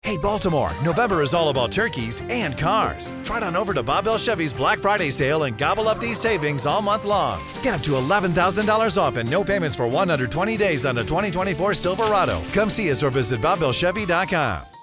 Hey Baltimore, November is all about turkeys and cars. Trot on over to Bel Chevy's Black Friday sale and gobble up these savings all month long. Get up to $11,000 off and no payments for 120 days on the 2024 Silverado. Come see us or visit BobBellChevy.com.